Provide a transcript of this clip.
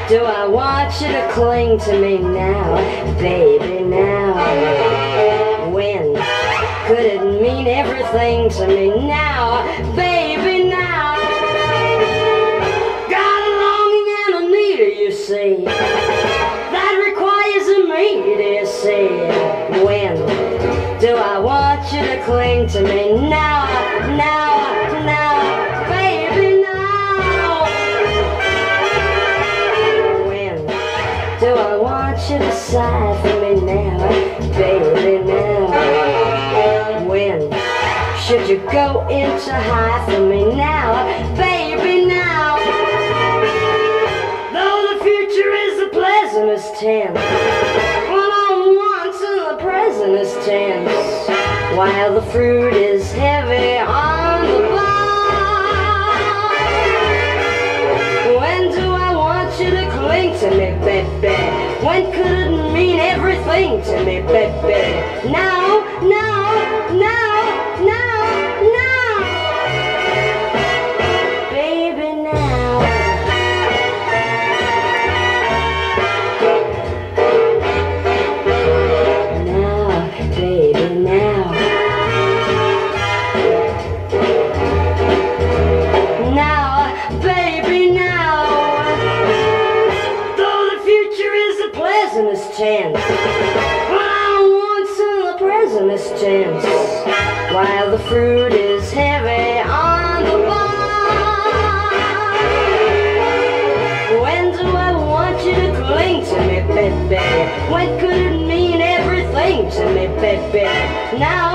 Do I want you to cling to me now, baby, now? When could it mean everything to me now, baby, now? Got a longing and a need, you see, that requires immediacy. When do I want you to cling to me now, now, now, baby, now? When do I want you to sigh for me now, baby, now? When should you go into high for me now, baby, now? Though the future is the pleasantest tense, the present is tense, while the fruit is heavy on the vine. When do I want you to cling to me, baby? When could it mean everything to me, baby? Now, now, now, now, now, baby, now. Baby, now. Now, baby, now. Though the future is the pleasantest chance, well, I want some of the presentest chance, while the fruit is heavy on the vine. When do I want you to cling to me, baby? When could it mean everything to me, baby? Now